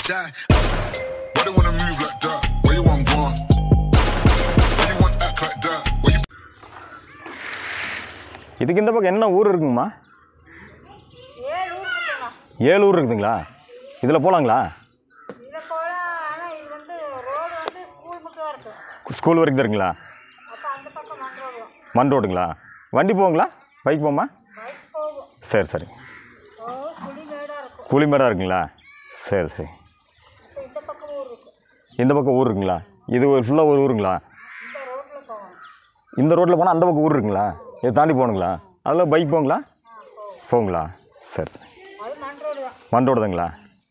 die. Why they wanna move like that? Where you want gone? Why you want act like that? Where you... இதுக்கு இந்த பக்கம் என்ன ஊர் இருக்குங்கம்மா? 7 ஊர் இருக்குதுங்களா? இதில் போகலாங்களா? இதில் போகலாம். ஆனால் இது வந்து ரோடு வந்து ஸ்கூல் மட்டும் இருக்குது. ஸ்கூல் வரைக்கும் தான் இருக்குங்களா? அப்போ அந்த பக்கம் மண் ரோடு. மண் ரோடுங்களா? வண்டி போகுங்களா? பைக் போகுமா? பைக் போகும். சரி சரி. குழிமேடாக இருக்கும். குழிமேடாக இருக்குங்களா? சரி சரி. இந்த பக்கம் ஊர் இருக்குது. இந்த பக்கம் ஊர் இருக்குங்களா? இது ஃபுல்லாக ஒரு ஊருங்களா? இந்த ரோட்டில் போகணும். இந்த ரோட்டில் போனால் அந்த பக்கம் ஊர் இருக்குங்களா? இதை தாண்டி போகணுங்களா? அதில் பைக் போங்களா? போகுங்களா? சரி சரி. அது மண் ரோடு தான். மண் ரோடு தாங்களா?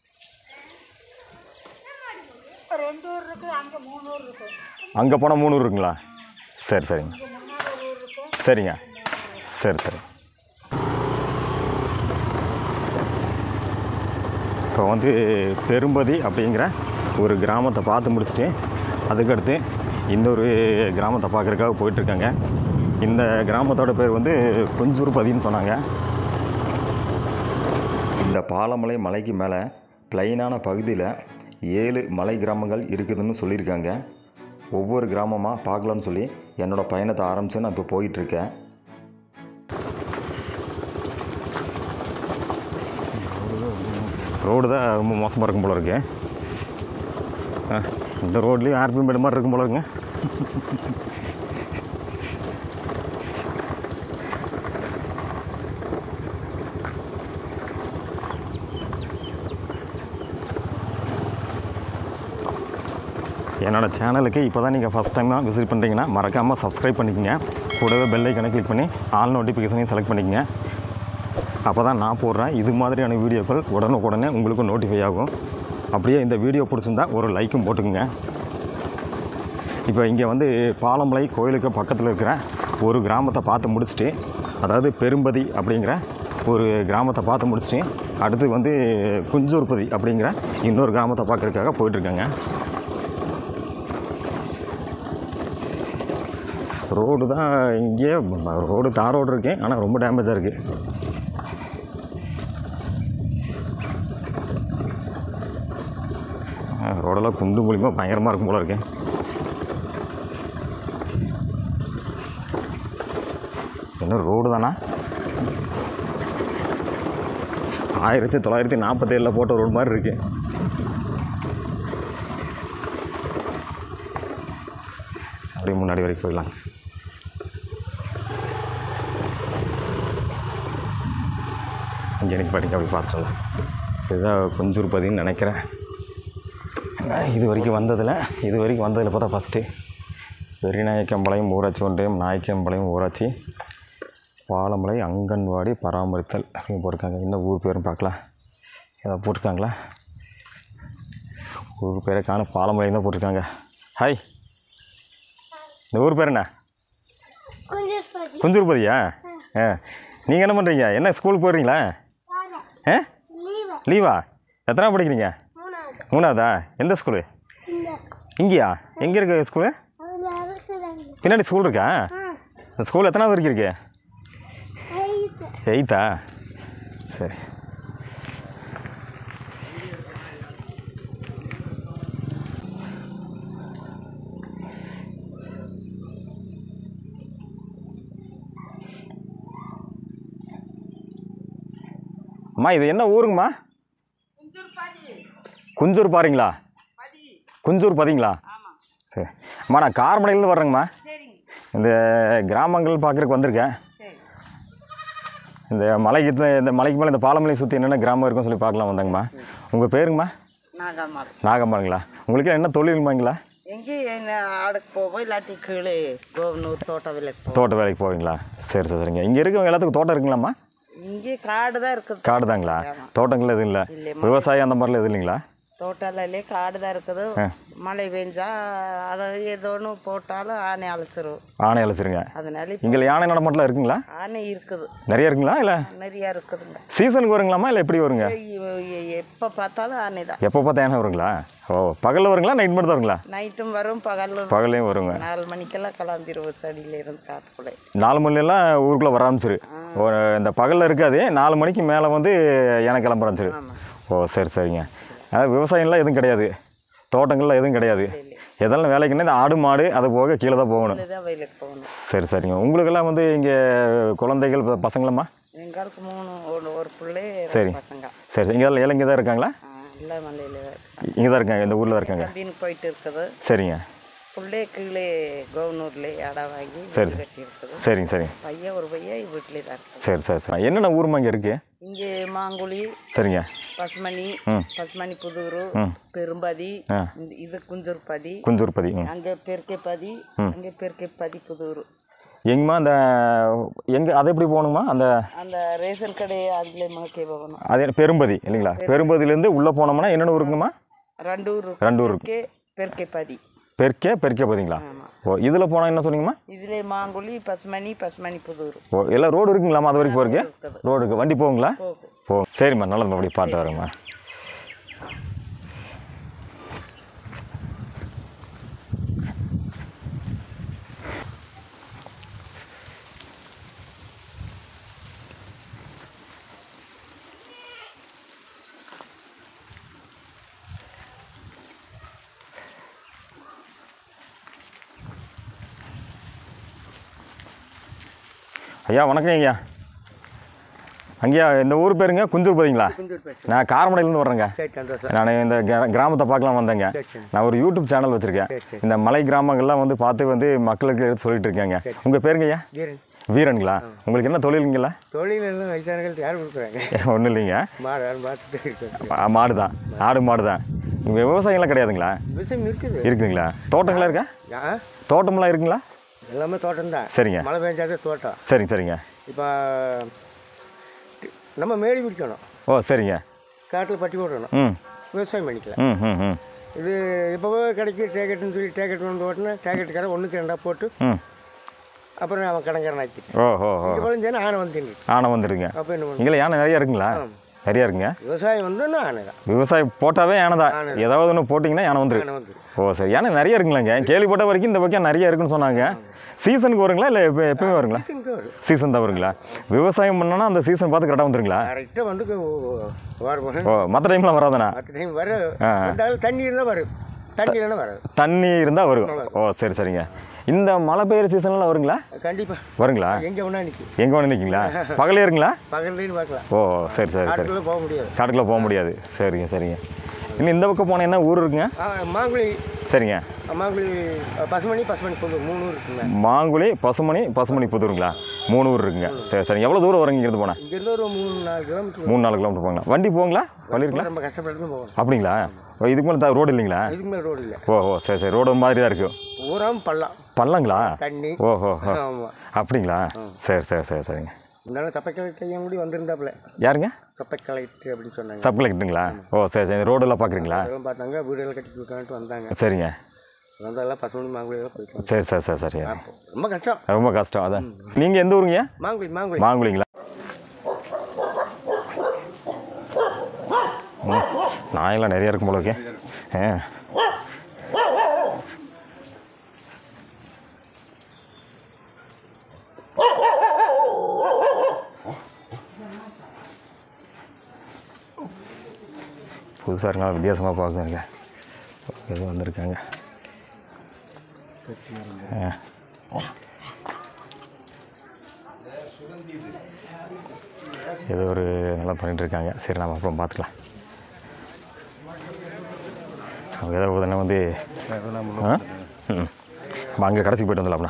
2 ஊர் இருக்குது. அங்கே 3 ஊர் இருக்குது. அங்கே போனால் 3 ஊர் இருக்குங்களா? சரி சரிங்க. இங்கே முன்னாடி ஒரு ஊர் இருக்குது. சரிங்க. சரி சரி. இப்போ வந்து பெரும்பதி அப்படிங்கிற ஒரு கிராமத்தை பார்த்து முடிச்சுட்டு அதுக்கடுத்து இன்னொரு கிராமத்தை பார்க்குறதுக்காக போயிட்டுருக்காங்க. இந்த கிராமத்தோட பேர் வந்து குஞ்சூர்பதின்னு சொன்னாங்க. இந்த பாலமலை மலைக்கு மேலே பிளைனான பகுதியில் 7 மலை கிராமங்கள் இருக்குதுன்னு சொல்லியிருக்காங்க. ஒவ்வொரு கிராமமாக பார்க்கலான்னு சொல்லி என்னோடய பயணத்தை ஆரம்பித்து நான் இப்போ போயிட்டுருக்கேன். ரோடு தான் ரொம்ப மோசமாக இருக்கும் போல இருக்கு. இந்த ரோட்லேயும் ஆர்பிஎம் பெட் மாதிரி இருக்கும் போல இருக்குங்க. என்னோடய சேனலுக்கு இப்போ தான் நீங்கள் ஃபஸ்ட் டைமாக விசிட் பண்ணுறீங்கன்னா மறக்காமல் சப்ஸ்கிரைப் பண்ணிக்கோங்க. கூடவே பெல் ஐக்கனை கிளிக் பண்ணி ஆல் நோட்டிஃபிகேஷனையும் செலக்ட் பண்ணிக்கோங்க. அப்போ தான் நான் போடுறேன் இது மாதிரியான வீடியோக்கள் உடனே உங்களுக்கு நோட்டிஃபை ஆகும். அப்படியே இந்த வீடியோ பிடிச்சிருந்தா ஒரு லைக்கும் போட்டுக்குங்க. இப்போ இங்கே வந்து பாலமலை கோயிலுக்கு பக்கத்தில் இருக்கிற ஒரு கிராமத்தை பார்த்து முடிச்சுட்டு, அதாவது பெரும்பதி அப்படிங்கிற ஒரு கிராமத்தை பார்த்து முடிச்சுட்டு அடுத்து வந்து குஞ்சூர்பதி அப்படிங்கிற இன்னொரு கிராமத்தை பார்க்குறதுக்காக போயிட்டுருக்காங்க. ரோடு தான் இங்கே ரோடு தார் ரோடு இருக்கேன், ஆனால் ரொம்ப டேமேஜாக இருக்குது. ரோடெல்லாம் குண்டு மூலியமாக பயங்கரமாக இருக்கும் போல இருக்கேன். என்ன ரோடு தானா? 1947 போட்ட ரோடு மாதிரி இருக்கு. அப்படியே முன்னாடி வரைக்கும் போயிடலாம். இங்கே எனக்கு படிக்க அப்படி பார்த்துடலாம். இதுதான் குஞ்சூர்பதின்னு நினைக்கிறேன். இது வரைக்கும் வந்ததில் பார்த்தா ஃபஸ்ட்டு பெரியநாயக்கம்பாளையம் ஊராட்சி ஒன்றியம், நாயக்கம்பாளையம் ஊராட்சி, பாலமலை அங்கன்வாடி பராமரித்தல் அப்படின்னு போட்டிருக்காங்க. என்ன ஊர் பேரும் பார்க்கலாம். ஏதாவது போட்டிருக்காங்களா? ஊர் பேரை காண பாலமலைன்னு தான் போட்டிருக்காங்க. ஹாய், இந்த ஊர் பேர் என்ன? குஞ்சூர்பதியா? நீங்கள் என்ன பண்ணுறீங்க? என்ன ஸ்கூலுக்கு போயிடுறீங்களா? லீவா? எத்தனை படிக்கிறீங்க? 3ஆவதா? எந்த ஸ்கூலு? இங்கேயா? எங்கே இருக்கு ஸ்கூலு? பின்னாடி ஸ்கூல் இருக்கா? இந்த ஸ்கூல் எத்தனாவது வரைக்கும் இருக்கு? 8ஆ? சரி. அம்மா இது என்ன ஊருங்கம்மா? குஞ்சூர் பாருங்களா? குஞ்சூர் பதிங்களா? சரி அம்மா, நான் காரமடையிலேருந்து வர்றேங்கம்மா. இந்த கிராமங்கள் பார்க்குறதுக்கு வந்திருக்கேன். இந்த மலைக்கு மேலே இந்த பாலமலை சுற்றி என்னென்ன கிராமம் இருக்குன்னு சொல்லி பார்க்கலாம் வந்தாங்கம்மா. உங்கள் பேருங்கம்மா? நாகம்மாங்களா? உங்களுக்கு என்ன தொழிலுமாங்களா? எங்கேயும் ஆடுக்கு போவோம், இல்லாட்டி கீழே தோட்ட வேலைக்கு போவீங்களா? சரி சரிங்க. இங்கே இருக்கவங்க எல்லாத்துக்கும் தோட்டம் இருக்குங்களாம்மா? இங்கே காடு தான் இருக்குது. காடு தாங்களா? தோட்டங்கள் எதுவும் இல்லை? விவசாயம் அந்த மாதிரிலாம் எதுவும் இல்லைங்களா? தோட்டம்லே காடு தான் இருக்குது. மழை பெஞ்சா அதை ஏதோ ஒன்று போட்டாலும் ஆனை அழைச்சிரும். ஆனை அழைச்சிருங்க. அதனால இங்கே யானை நடமாட்டலாம் இருக்குங்களா? ஆனை இருக்குது. நிறைய இருக்குங்களா? இல்லை நிறையா இருக்குதுங்க. சீசனுக்கு வருங்களாம்மா இல்லை எப்படி வருங்க? எப்போ பார்த்தாலும் ஆனை தான். எப்போ பார்த்தா யானை வருங்களா? ஓ, பகலில் வருங்களா நைட் மட்டும் தான் வருங்களா? நைட்டும் வரும், பகல்லையும் வருங்க. 4 மணிக்கெல்லாம் கிளம்பிடுவோம் செடியில இருந்து காட்டுக்குள்ளே. 4 மணிலெல்லாம் ஊருக்குள்ளே வர ஆரம்பிச்சிரு. இந்த பகலில் இருக்காது, 4 மணிக்கு மேலே வந்து யானை கிளம்ப ஆரம்பிச்சிரு. ஓ சரி சரிங்க. அதாவது விவசாயம்லாம் எதுவும் கிடையாது, தோட்டங்கள்லாம் எதுவும் கிடையாது. எதெல்லாம் வேலைக்குன்னா இந்த ஆடு மாடு அது போக கீழே தான் போகணும். வயலுக்கு போகணும். சரி சரிங்க. உங்களுக்கெல்லாம் வந்து இங்கே குழந்தைகள் பசங்களம்மா? எங்களுக்கு 3 ஒரு பிள்ளை சரி பசங்க. சரி. இங்கே எல்லாம் இங்கே தான் இருக்காங்களா? இல்லை மலையில் இங்கே தான் இருக்காங்க, இந்த ஊரில் தான் இருக்காங்க. அப்படின்னு போயிட்டு இருக்குது. சரிங்க. பிள்ளை கீழே கவுனூர்ல இடம் வாங்கி சரி கட்டி இருக்குது. சரிங்க சரி. ஒரு பையன் வீட்டிலே தான் இருக்குது. சரி சரி சரி. என்னென்ன ஊருமா இங்கே இருக்குது? இங்கே மாங்குழி, சரிங்க, பசுமணி புதூர், பெரும்பதி, இது குஞ்சூர்பதி, அங்கே பெருக்கைப்பதி, அங்கே பெருக்கைப்பதி புதூர். எங்கம்மா அந்த எங்கே அதை எப்படி போகணுமா? அந்த ரேஷன் கடை அதில் மாக்கே போகணும். அது பெரும்பதி இல்லைங்களா? பெரும்பதியிலேருந்து உள்ளே போனோம்னா என்னென்ன ஊருக்குமா? 2 ஊர். பெருக்கைப்பதி. பெருக்கைப்பதிங்களா? ஓ, இதில் போனால் என்ன சொன்னீங்கம்மா? இதில் மாங்குழி, பசுமணி புதூர். ஓ, எல்லாம் ரோடு இருக்குங்களாம்மா? அது வரைக்கும் போகிறக்கு ரோடு இருக்குது, வண்டி போகுங்களா? போ. சரிம்மா, நல்லதும்மா, அப்படி பாட்டு வரேம்மா. ஐயா வணக்கம் ஐயா. அங்கேயா இந்த ஊர் பேருங்க குஞ்சூர்பதிங்களா? நான் காரமடையிலேருந்து வர்றேங்க. நான் இந்த கிராமத்தை பார்க்கலாம் வந்தேங்க. நான் ஒரு யூடியூப் சேனல் வச்சுருக்கேன். இந்த மலை கிராமங்கள்லாம் வந்து பார்த்து வந்து மக்களுக்கு எடுத்து சொல்லிட்டு இருக்கேங்க. உங்கள் பேருங்க ஐயா? வீரனுங்களா? உங்களுக்கு என்ன தொழிலுங்களா? தொழிலெல்லாம் வயசானர்கள் யார் கொடுக்குறாங்க? ஒன்றும் இல்லைங்க, மாடு தான், ஆடு மாடு தான். இங்கே விவசாயம்லாம் கிடையாதுங்களா? விவசாயம் இருக்குது. இருக்குதுங்களா? தோட்டங்களாம் இருக்கா? தோட்டமெல்லாம் இருக்குங்களா? எல்லாமே தோட்டம் தான். சரிங்க. மழை பெஞ்சாதே தோட்டம். சரிங்க சரிங்க. இப்போ நம்ம மேடி பிடிக்கணும். ஓ சரிங்க. காட்டில் பட்டி போடணும். விவசாயம் பண்ணிக்கலாம். இது இப்போவே கிடைக்கும் டேக்கெட்டுன்னு சொல்லி டேக்கெட் வந்து ஓட்டினா டேக்கெட்டுக்கார 1க்கு 2 போட்டு அப்புறம் அவன் கடங்காரன் ஆக்கி. ஓஹோ. ஆனை வந்துடுங்க. ஆனை வந்துடுங்க. அப்போ என்ன பண்ணுங்க? இங்கே யானை நிறையா இருக்குங்களா? நிறையா இருக்குங்க. விவசாயம் வந்து ஆனை தான். விவசாயம் போட்டாவே யானை தான். ஏதாவது ஒன்று போட்டிங்கன்னா யானை வந்துடும். ஓ சரி. யானை நிறைய இருக்குங்களாங்க? கேள்விப்பட்ட வரைக்கும் இந்த பக்கம் நிறைய இருக்குன்னு சொன்னாங்க. சீசனுக்கு வருங்களா இல்லை எப்பவுமே வருங்களா? சீசன் தான் வருங்களா? விவசாயம் பண்ணோன்னா அந்த சீசன் பார்த்து கரெக்டாக வந்துருங்களா? கரெக்டாக வந்து ஓ, மற்ற டைம்லாம் வராதுண்ணா? தண்ணி இருந்தால் வரும், தண்ணி இல்லைன்னா வராது. தண்ணி இருந்தால் வரும். ஓ சரி சரிங்க. இந்த மழை பெய்யுற சீசன்லாம் வருங்களா? கண்டிப்பாக வருங்களா? எங்கே வேணா நிற்கும். எங்கே வேணா நிற்கிங்களா? பகலே இருக்குங்களா? பகல்லையும் பார்க்கலாம். ஓ சரி சரி சரி. போக முடியாது, காட்டுக்குள்ளே போக முடியாது. சரிங்க சரிங்க. இன்னும் இந்த பக்கம் போனால் என்ன ஊர் இருக்குங்க? மாங்குழி. சரிங்க. மாங்குழி, பசுமணி புதூர் 3 ஊர் இருக்குங்க. மாங்குழி, பசுமணி புதூருங்களா? 3 ஊர் இருக்குங்க. சரி சரி. எவ்வளோ தூரம் வருங்க இங்கிருந்து போனால்? இங்கேருந்து ஒரு 3-4 கிலோமீட்டர். 3-4 கிலோமீட்டர் போங்களா? வண்டி போங்களா? வழி இருக்குங்களா? ரொம்ப கஷ்டப்பட்டு போகணும். அப்படிங்களா? இதுக்கு மேலே ரோடு இல்லைங்களா? இதுக்கு மேலே ரோடு இல்லை. ஓஹோ சரி சரி. ரோடு மாதிரி தான் இருக்கும். ஊராம் பள்ளங்களா? தண்ணி. ஓஹோ. அப்படிங்களா? சரி சரி சரி சரிங்க. இருந்தாலும் சப்பை கலெக்டர் கூடி வந்திருந்தாப்புல. யாருங்க? சப்பை கலெக்டர் அப்படின்னு சொன்னாங்க. சப் கலெக்டருங்களா? ஓ சரி சரி. ரோடெல்லாம் பார்க்குறீங்களா? பார்த்தாங்க, வீடெல்லாம் கட்டி கொடுக்கான்ட்டு வந்தாங்க. சரிங்க. வந்தாலும் பசுமணி மாங்குழியெல்லாம் போயிட்டு. சரி சரி சரி சரி. ரொம்ப கஷ்டம். ரொம்ப கஷ்டம். அதான். நீங்கள் எந்த ஊருங்க? மாங்குழிங்களா? நாயெல்லாம் நிறையா இருக்கும் போல இருக்கே. புதுசாக இருக்காங்க, வித்தியாசமாக பார்க்குறேங்க. எதுவும் வந்திருக்காங்க. ஏதோ ஒரு நல்லா பண்ணிகிட்ருக்காங்க. சரி, நம்ம அப்புறம் பார்த்துக்கலாம். அவங்க ஏதோ உடனே வந்து அங்கே கடைசிக்கு போய்ட்டு வந்துடலாம்ண்ணா.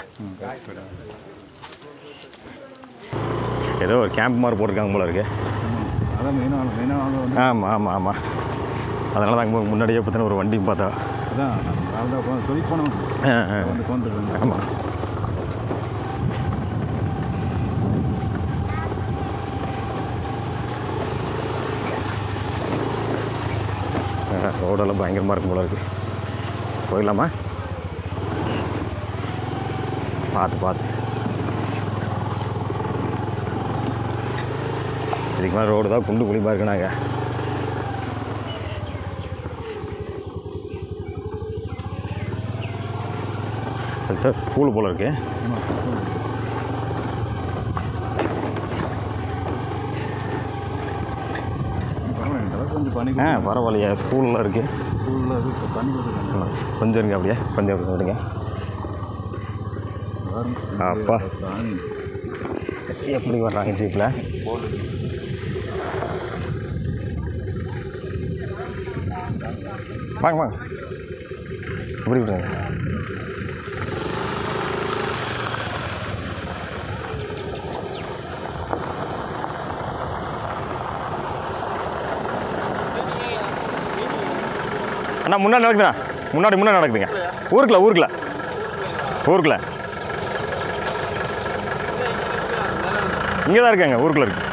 ஏதோ ஒரு கேம்ப் மாதிரி போட்டிருக்காங்க போல இருக்கு. ஆமாம் ஆமாம் ஆமாம். அதனால தான் அங்கே முன்னாடியே பார்த்தினா ஒரு வண்டியும் பார்த்தா சொல்லி போனோம். ஆமாம். ரோடெல்லாம் பயங்கரமாக இருக்கும் போல இருக்குது. போயிடலாமா? பார்த்து இதுக்கு மேலே ரோடு தான் குண்டு குழிப்பாக இருக்குனாங்க. அதுதான் ஸ்கூலு போல் இருக்கு. பரவாயில்லையா, ஸ்கூலில் இருக்குது. கொஞ்சம் இருங்க, அப்படியே கொஞ்சம் விடுங்க. அப்பா எப்படி வர்றாங்க ஜீப்பில்? வாங்க வாங்க, எப்படி விடுங்க. அண்ணா முன்னாடி நடக்குதுண்ணா, முன்னாடி நடக்குதுங்க. ஊருக்குள்ள இங்கே தான் இருக்காங்க, ஊருக்குள்ள இருக்கு.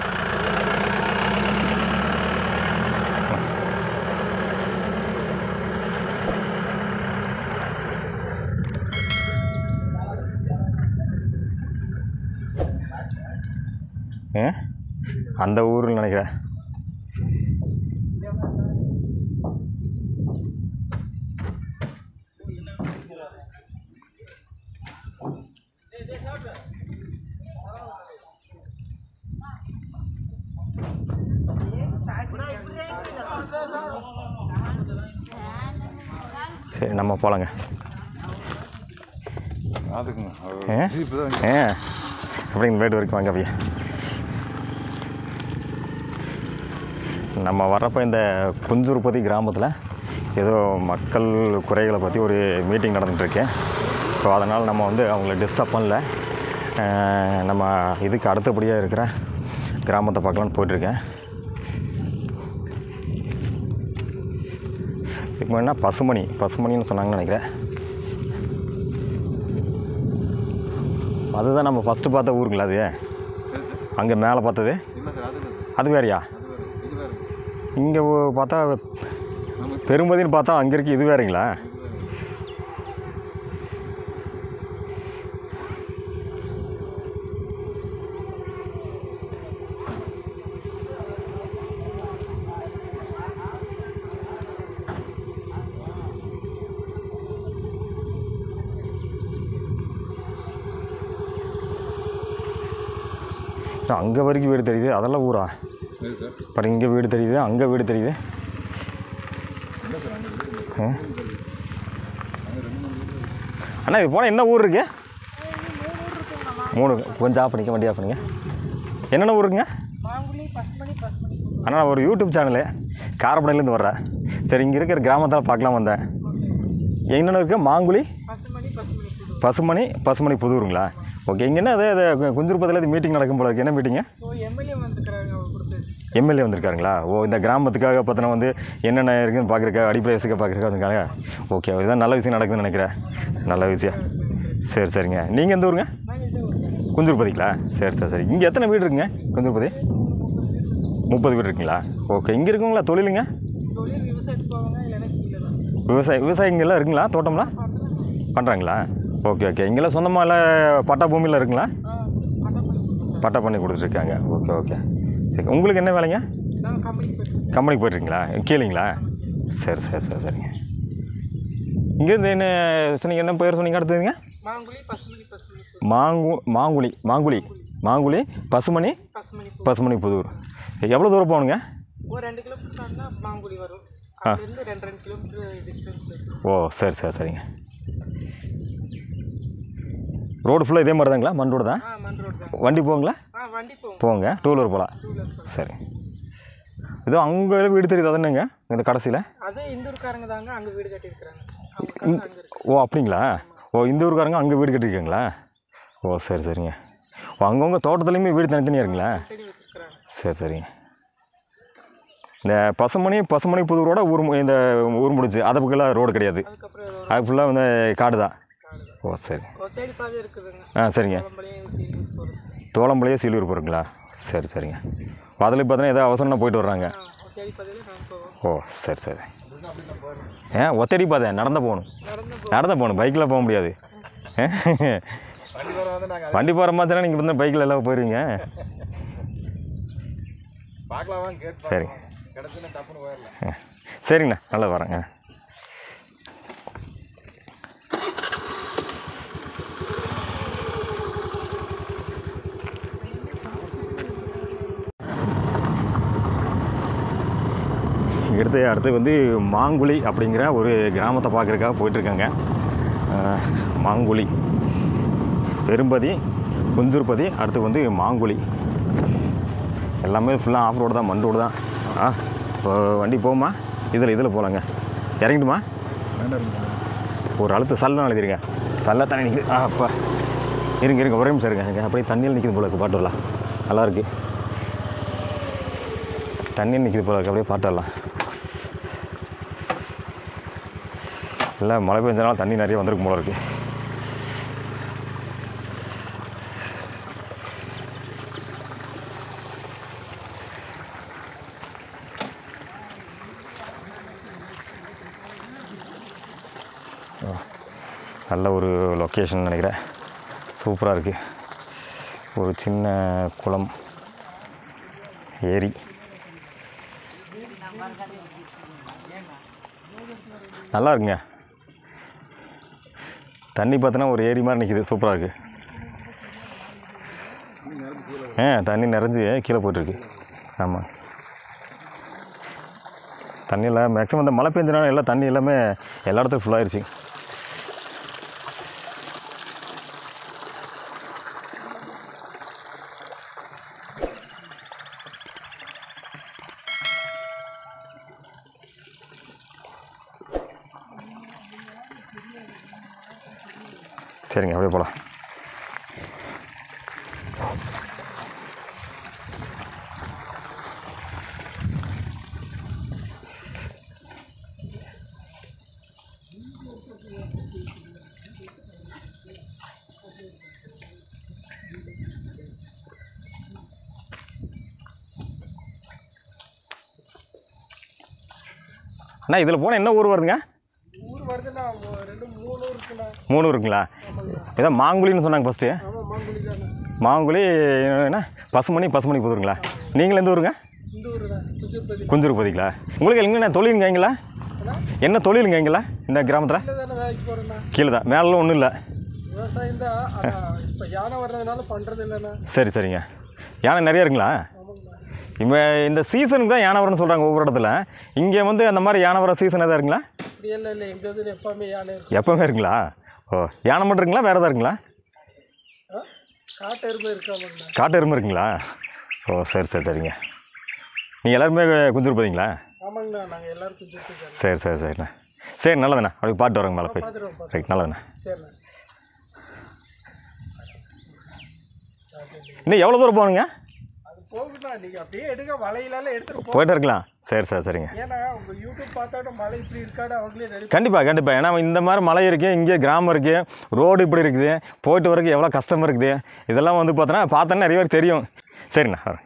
அந்த ஊரில் நினைக்கிறேன். சரி, நம்ம போகலாங்க. அப்படிங்க வீடு வரைக்கும் வாங்க. அப்படியே நம்ம வர்றப்போ இந்த குஞ்சுருப்பதி கிராமத்தில் ஏதோ மக்கள் குறைகளை பற்றி ஒரு மீட்டிங் நடந்துகிட்ருக்கு. ஸோ அதனால் நம்ம வந்து அவங்கள டிஸ்டர்ப் பண்ணல. நம்ம இதுக்கு அடுத்தபடியாக இருக்கிற கிராமத்தை பார்க்கலான்னு போயிட்டுருக்கேன். இப்போ என்ன பசுமணின்னு சொன்னாங்கன்னு நினைக்கிறேன். அதுதான் நம்ம ஃபஸ்ட்டு பார்த்த ஊருங்களா அது? அங்கே மேலே பார்த்தது அது வேறையா? இங்கே பார்த்தா பெரும்பதின்னு பார்த்தா அங்கே இருக்குது, இது வேறுங்களா? அங்கே வரைக்கும் வீடு தெரியுது, அதெல்லாம் ஊரா? பட் இங்கே வீடு தெரியுது, அங்கே வீடு தெரியுது. அண்ணா இது போனால் என்ன ஊர் இருக்கு? 3. கொஞ்சம் ஆஃப் பண்ணிக்க, வண்டி ஆஃப் பண்ணிக்க. என்னென்ன ஊருங்க? அண்ணா ஒரு யூடியூப் சேனலு காரப்படையிலேருந்து வர்றேன். சரி, இங்கே இருக்கிற கிராமத்தில் பார்க்கலாம் வந்தேன். என்னென்ன இருக்குது? மாங்குழி, பசுமணி புதூருங்களா? ஓகே. இங்கே என்ன அது குஞ்சுருப்பதில் இது மீட்டிங் நடக்கும் போல இருக்குது. என்ன மீட்டிங்கு? எம்எல்ஏ வந்திருக்காருங்களா? ஓ, இந்த கிராமத்துக்காக பார்த்தினா வந்து என்னென்ன இருக்குதுன்னு பார்க்குறக்கா, அடிப்படை வசதிக்காக பார்க்குறக்கா வந்திருக்காங்க. ஓகே, இதுதான் நல்ல விஷயம் நடக்குதுன்னு நினைக்கிறேன். நல்ல விஷயம். சரிங்க. நீங்கள் எந்த ஊருங்க? குஞ்சுருப்பதிங்களா? சரி. இங்கே எத்தனை வீடு இருக்குங்க குஞ்சுருப்பதி? 30 வீடு இருக்குங்களா? ஓகே. இங்கே இருக்குங்களா தொழிலுங்க? விவசாயிங்கெல்லாம் இருக்குங்களா? தோட்டம்லாம் பண்ணுறாங்களா? ஓகே. இங்கெல்லாம் சொந்தமாக இல்லை பட்டா பூமியில் இருக்குங்களா? பட்டா பண்ணி கொடுத்துருக்காங்க. ஓகே. சரி, உங்களுக்கு என்ன வேலைங்க? கம்பெனிக்கு போய்ட்டுருக்கீங்களா? கீழேங்களா? சரிங்க. இங்கேருந்து என்ன சொன்னீங்க? என்ன பேர் சொன்னீங்க அடுத்ததுங்க? மாங்குழி பசுமணி புதூர். எவ்வளோ தூரம் போகணுங்க? ஒரு 2 கிலோமீட்டர் மாங்குழி வரும். அங்கிருந்து 2 கிலோமீட்டர் டிஸ்டன்ஸ். ஓ, சரிங்க. ரோடு ஃபுல்லாக இதே மாதிரி தாங்களா? மண் ரோடு தான்? வண்டி போங்களா? போங்க. 2 வீலர் போகலாம். சரி. இதோ அங்கே வீடு தெரியுது, அது என்னங்க இந்த கடைசியில்? அது இந்த ஊருக்காரங்க தாங்க அங்கே வீடு கட்டியிருக்கிறாங்க. ஓ, அப்படிங்களா? ஓ, இந்த ஊருக்காரங்க அங்கே வீடு கட்டியிருக்காங்களா? ஓ, சரிங்க. ஓ, அங்கங்கே தோட்டத்துலேயுமே வீடு தனித்தனியாக இருக்குங்களா? சரிங்க. இந்த பசுமணி புதூரோட இந்த ஊர் முடிச்சு அதை பக்கம்லாம் ரோடு கிடையாது, அது ஃபுல்லாக வந்து காடு தான். ஓ, சரி. சரிங்க. தோளம்பளையே சீலூர் போகிறீங்களா? சரிங்க. அதில் பார்த்தீங்கன்னா ஏதாவது அவசரம்னா போயிட்டு வர்றாங்க. ஓ, சரி. ஒத்தடி பாதை நடந்து போகணும், பைக்கில் போக முடியாது. வண்டி போகிற மாதிரினா நீங்கள் வந்து பைக்கில் எல்லாம் போயிடுவீங்க. சரிங்கண்ணா, நல்லா வரேங்க. அடுத்து வந்து மாங்குழி அப்படிங்கிற ஒரு கிராமத்தை பார்க்குறதுக்காக போயிட்டுருக்காங்க. மாங்குழி, பெரும்பதி, குஞ்சூர்பதி, அடுத்து வந்து மாங்குழி. எல்லாமே ஃபுல்லாக ஆஃப் ரோடு தான், மண் ரோடு தான். இப்போ வண்டி போகுமா? இதில் போகலாங்க. இறங்கிட்டுமா? ஒரு அழுத்த சல்லாம் எழுதிருங்க. சல்ல தண்ணி நிற்குது. அப்பா இருங்க ஒரே நிமிஷம் இருங்க. இங்கே அப்படியே தண்ணியில் நிற்கிது போல இருக்குது. பாட்டு வரலாம், நல்லாயிருக்கு. தண்ணியில் நிற்கிது போல இருக்குது. அப்படியே பாட்டு வரலாம். இல்லை மழை பெஞ்சனால தண்ணி நிறைய வந்திருக்கும் போல இருக்குது. நல்ல ஒரு லொக்கேஷன் நினைக்கிறேன். சூப்பராக இருக்குது. ஒரு சின்ன குளம், ஏரி. நல்லா இருக்குங்க. தண்ணி பார்த்தோன்னா ஒரு ஏரி மாதிரி நிற்கிது. சூப்பராக இருக்குது. தண்ணி நிறைஞ்சி கீழே போய்ட்டுருக்கு. ஆமாம், தண்ணியில் மேக்ஸிமம் இந்த மழை பெஞ்சனால எல்லாம் தண்ணி எல்லாமே எல்லா இடத்துக்கும் ஃபுல்லாகிடுச்சு. சரிங்க, அப்படியே போகலாம். அண்ணா இதில் போனால் என்ன ஊர் வருதுங்க? ஊர் வருதுண்ணா, 2-3 இருக்குண்ணா. 3 இருக்குங்களா? இதான் மாங்குழின்னு சொன்னாங்க ஃபஸ்ட்டு. மாங்குழி என்ன பசுமணி புதுருங்களா? நீங்கள் எந்த ஊருங்க? இந்த ஊர் தான், குஞ்சூர்பதிங்களா? உங்களுக்கு எங்கன்னா தொழிலுங்க எங்களா? என்ன தொழிலுங்க எங்களா இந்த கிராமத்தில்? கீழே தான், மேலாம் ஒன்றும் இல்லை. விவசாயம் தான். இப்போ யானை வர்றதுனால பண்ணுறது இல்லைண்ணா. சரிங்க. யானை நிறைய இருக்குங்களா? இப்போ இந்த சீசனுக்கு தான் யானை வரும்னு சொல்கிறாங்க ஒவ்வொரு இடத்துல. இங்கே வந்து அந்த மாதிரி யானை வர சீசன் எதாவது இருக்குங்களா? இல்லை, எங்கே எப்போவுமே யானை இருக்கும். எப்போவுமே இருக்குங்களா? ஓ, யானை மட்டும் இருக்குங்களா, வேறு எதாவது இருக்குங்களா? காட்டு எருமை இருக்காமண்ணா. காட்டு எருமை இருக்குங்களா? ஓ, சரிங்க. நீங்கள் எல்லாருமே குஞ்சூர்பதிங்களா? ஆமாங்கண்ணா, நாங்கள் எல்லோரும் குஞ்சூர். சரிண்ணா. சரி, நல்லதுண்ணா. அப்படி பாட்டு வரங்க மேலே போய். ரைட், நல்லதுண்ணா. சரிண்ணா. இன்னும் எவ்வளோ தூரம் போகணுங்க? போகுண்ணா, நீங்கள் அப்படியே எடுக்க வலையிலால எடுத்துகிட்டு போயிட்டு இருக்கலாம். சரிங்க. ஏன்னா உங்கள் யூடியூப் பார்த்தாலும் மழை இப்படி இருக்காடு அவங்களே ரெடி. கண்டிப்பாக. ஏன்னா இந்த மாதிரி மலை இருக்குது, இங்கே கிராமம் இருக்குது, ரோடு இப்படி இருக்குது, போயிட்டு வரக்கு எவ்வளோ கஷ்டமாக இருக்குது. இதெல்லாம் வந்து பார்த்தோன்னா நிறைய பேர் தெரியும். சரிண்ணா, வரேன்.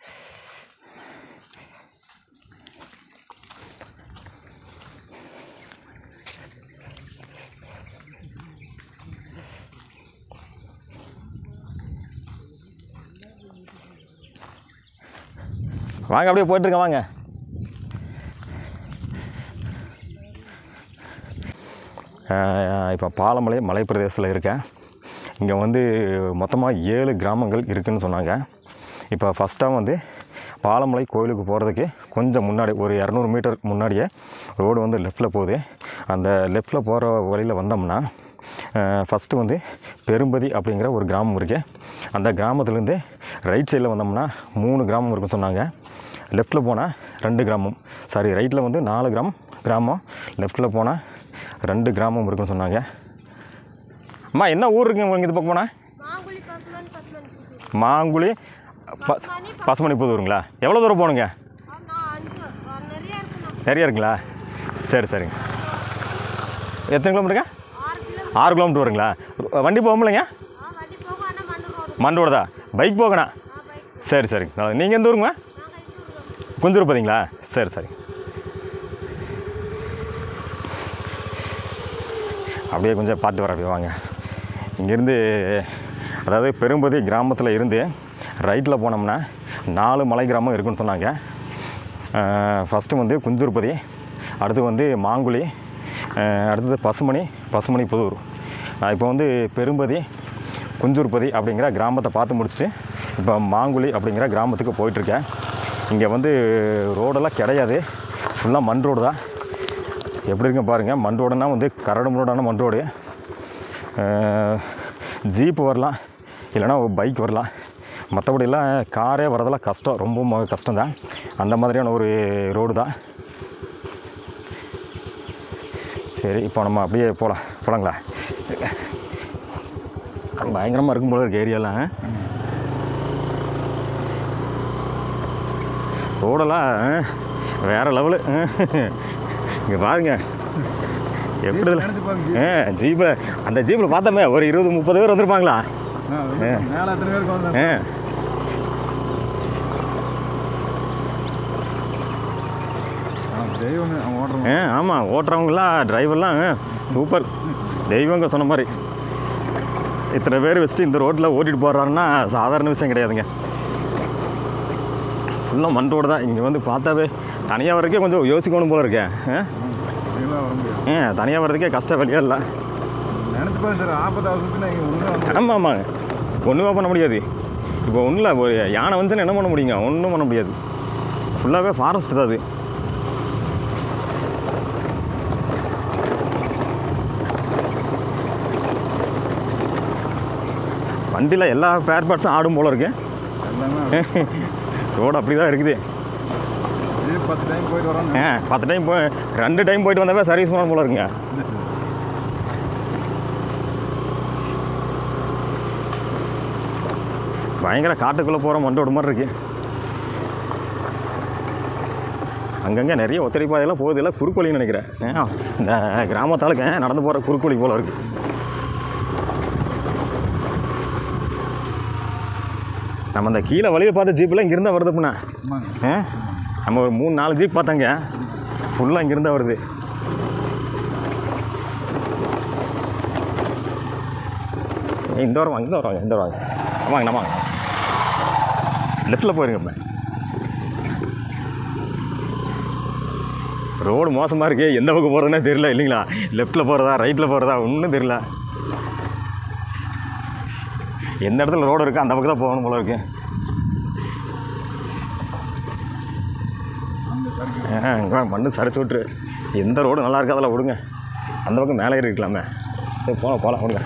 வாங்க, அப்படியே போயிட்டுருக்கேன் வாங்க. இப்போ பாலமலை மலைப்பிரதேசத்தில் இருக்கேன். இங்கே வந்து மொத்தமாக 7 கிராமங்கள் இருக்குதுன்னு சொன்னாங்க. இப்போ ஃபஸ்ட்டாக வந்து பாலமலை கோயிலுக்கு போகிறதுக்கு கொஞ்சம் முன்னாடி ஒரு 200 மீட்டர் முன்னாடியே ரோடு வந்து லெஃப்ட்டில் போகுது. அந்த லெஃப்ட்டில் போகிற வழியில் வந்தோம்னா ஃபஸ்ட்டு வந்து பெரும்பதி அப்படிங்கிற ஒரு கிராமம் இருக்குது. அந்த கிராமத்துலேருந்து ரைட் சைடில் வந்தோம்னா 3 கிராமம் இருக்குன்னு சொன்னாங்க. லெஃப்ட்டில் போனால் 2 கிராமம், ரைட்டில் வந்து 4 கிராமம், லெஃப்ட்டில் போனால் 2 கிராமம் இருக்குன்னு சொன்னாங்க. அம்மா என்ன ஊர் இருக்குங்க உங்களுக்கு இது பக்கம் போனால்? மாங்குழி பசுமணி புதூருங்களா? எவ்வளோ தூரம் போகணுங்க? நிறைய இருக்குங்களா? சரிங்க. எத்தனை கிலோமீட்டருங்க? 6 கிலோமீட்டர் வருங்களா? வண்டி போகும்லைங்க? மண் ரோடு தான். பைக் போகணும். சரிங்க. நீங்கள் எந்த ஊருங்க? குஞ்சூர்பதிங்களா? சரி. அப்படியே கொஞ்சம் பார்த்து வர வாங்க. இங்கேருந்து அதாவது பெரும்பதி கிராமத்தில் இருந்து ரைட்டில் போனோம்னா 4 மலை கிராமம் இருக்குன்னு சொன்னாங்க. ஃபஸ்ட்டு வந்து குஞ்சூர்பதி, அடுத்து வந்து மாங்குழி, அடுத்தது பசுமணி புதூர். இப்போ வந்து பெரும்பதி குஞ்சூர்பதி அப்படிங்கிற கிராமத்தை பார்த்து முடிச்சுட்டு இப்போ மாங்குழி அப்படிங்கிற கிராமத்துக்கு போயிட்டுருக்கேன். இங்கே வந்து ரோடெல்லாம் கிடையாது, ஃபுல்லாக மண் ரோடு தான். எப்படி இருக்குங்க பாருங்கள். மண் ரோடுனா வந்து கரடு முரடான மண் ரோடு. ஜீப்பு வரலாம், இல்லைனா ஒரு பைக் வரலாம். மற்றபடியெல்லாம் காரே வரதெல்லாம் கஷ்டம், ரொம்ப கஷ்டம்தான். அந்த மாதிரியான ஒரு ரோடு தான். சரி, இப்போ நம்ம அப்படியே போகலாங்களா? பயங்கரமாக இருக்கும் போல இருக்கு ஏரியாலாம். ரோடெல்லாம் வேறு லெவலு. இங்கே பாருங்க எப்படி ஜீப்பு. அந்த ஜீப்பில் பார்த்தோமே ஒரு 20-30 பேர் வந்திருப்பாங்களா? ஆமாம், ஓட்டுறவங்களாம் டிரைவர்லாம் சூப்பர் தெய்வங்க சொன்ன மாதிரி. இத்தனை பேர் வச்சுட்டு இந்த ரோட்டில் ஓட்டிகிட்டு போடுறாருன்னா சாதாரண விஷயம் கிடையாதுங்க. ஃபுல்லாக மண் ரோடு தான். இங்கே வந்து பார்த்தாவே தனியாக வரைக்கே கொஞ்சம் யோசிக்கணும் போல இருக்கேன். தனியாக வர்றதுக்கே கஷ்டம் வழியாக இல்லை. ஆமாம் ஆமாங்க, ஒன்றுமே பண்ண முடியாது. இப்போ ஒன்றும் இல்லை, ஒரு யானை வந்துச்சுன்னா என்ன பண்ண முடியுங்க? ஒன்றும் பண்ண முடியாது. ஃபுல்லாகவே ஃபாரஸ்ட் தான் அது. வண்டியில் எல்லா பேர் பார்ட்ஸும் ஆடும் போல இருக்கு. ரோடு அப்படி தான் இருக்குது. 10 டைம் போயிட்டு வரோம். 10 டைம் 2 டைம் போயிட்டு வந்தாவே சர்வீஸ் பண்ண போல இருக்குங்க. பயங்கர காட்டுக்குள்ளே போகிற மண்டோடு மாதிரி இருக்கு. அங்கங்கே நிறைய ஒத்தடி பாதையெல்லாம் போகுது. எல்லாம் குறுக்கோழின்னு நினைக்கிறேன். இந்த கிராமத்தாளுக்கு நடந்து போகிற குறுக்கோழி போல இருக்குது. நம்ம அந்த கீழே வழியை பார்த்த ஜீப்பெல்லாம் இங்கேருந்தா வருது. அப்படின்னா நம்ம ஒரு 3-4 ஜீப் பார்த்தாங்க, ஃபுல்லாக இங்கேருந்தா வருது. இந்த வாரம் இந்த வருவாங்க, இந்த வருவாங்க. ஆமாங்க, ஆமாங்க. லெஃப்டில் போயிருங்க. இப்போ ரோடு மோசமாக இருக்குது. எந்த பக்கம் போகிறதுனே தெரியல இல்லைங்களா? லெஃப்ட்டில் போகிறதா ரைட்டில் போகிறதா ஒன்றும் தெரியல. எந்த இடத்துல ரோடு இருக்கோ அந்த பக்கம் தான் போகணும் போல இருக்கு. மண்ணு சரிச்சு விட்ரு. எந்த ரோடு நல்லா இருக்கா அதெல்லாம் விடுங்க. அந்த பக்கம் மேலே ஏறி இருக்கலாமே. சரி, போகலாம் விடுங்க.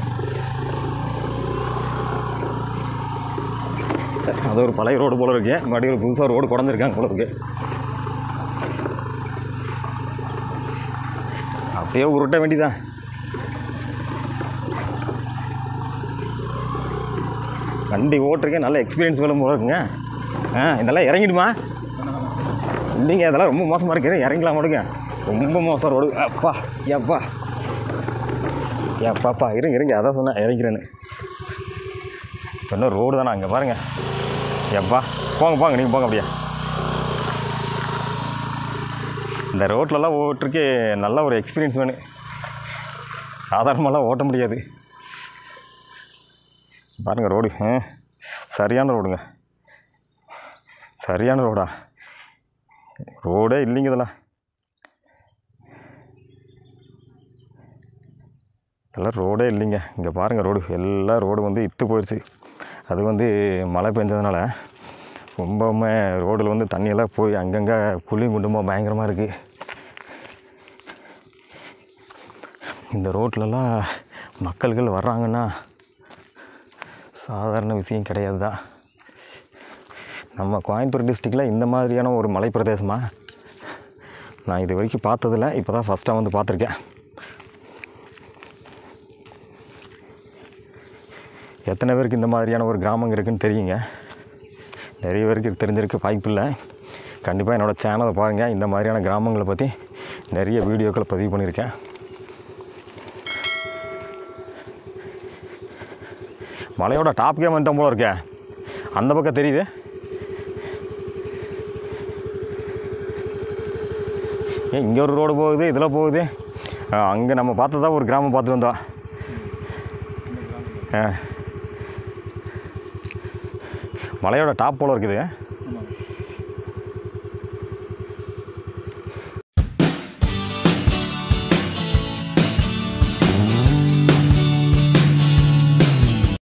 அது ஒரு பழைய ரோடு போல இருக்கு. மறுபடியும் ஒரு புதுசாக ரோடு குறைஞ்சிருக்காங்க போல இருக்கு. அப்படியே உருட்ட வேண்டிதான். வண்டி ஓட்டுருக்கேன், நல்ல எக்ஸ்பீரியன்ஸ் வேணும் போல இருக்குங்க. இதெல்லாம் இறங்கிடுமா? இல்லைங்க, அதெல்லாம் ரொம்ப மோசமாக இருக்குது. இறங்கலாம் விடுங்க. ரொம்ப மோசம் ரோடு. அப்பா ஏப்பா ஏப்பாப்பா இருங்க அதான் சொன்னேன் இறங்கிறேன்னு. இன்னும் ரோடு தானே அங்கே பாருங்கள். எப்பா போங்க நீங்கள் போங்க. அப்படியே இந்த ரோட்லலாம் ஓட்டுறதுக்கு நல்ல ஒரு எக்ஸ்பீரியன்ஸ் வேணும். சாதாரணமாலாம் ஓட்ட முடியாது. பாருங்கள் ரோடு சரியான ரோடுங்க. சரியான ரோடா? ரோடே இல்லைங்க இதெல்லாம். இதெல்லாம் ரோடே இல்லைங்க. இங்கே பாருங்கள் ரோடு எல்லாம் ரோடு வந்து இத்து போயிடுச்சு. அது வந்து மழை பெஞ்சதுனால ரொம்பவுமே ரோடில் வந்து தண்ணியெல்லாம் போய் அங்கங்கே குழியும் குண்டுமாக பயங்கரமாக இருக்குது. இந்த ரோட்லலாம் மக்கள்கள் வர்றாங்கன்னா சாதாரண விஷயம் கிடையாது தான். நம்ம கோயம்புத்தூர் டிஸ்ட்ரிக்டில் இந்த மாதிரியான ஒரு மலை பிரதேசமாக நான் இது வரைக்கும் பார்த்ததில்ல. இப்போ தான் ஃபஸ்ட்டாக வந்து பார்த்துருக்கேன். எத்தனை பேருக்கு இந்த மாதிரியான ஒரு கிராமம் இருக்குதுன்னு தெரியுங்க. நிறைய பேருக்கு தெரிஞ்சிருக்க வாய்ப்பு இல்லை. கண்டிப்பாக என்னோடய சேனலை பாருங்கள். இந்த மாதிரியான கிராமங்களை பற்றி நிறைய வீடியோக்களை பதிவு பண்ணியிருக்கேன். மலையோட டாப்கே வந்துட்டோம் போல இருக்கே. அந்த பக்கம் தெரியுது. இங்கே ஒரு ரோடு போகுது, இதில் போகுது. அங்கே நம்ம பார்த்ததா ஒரு கிராமம் பார்த்துட்டு வந்தோம். மலையோட டாப் போல் இருக்குது.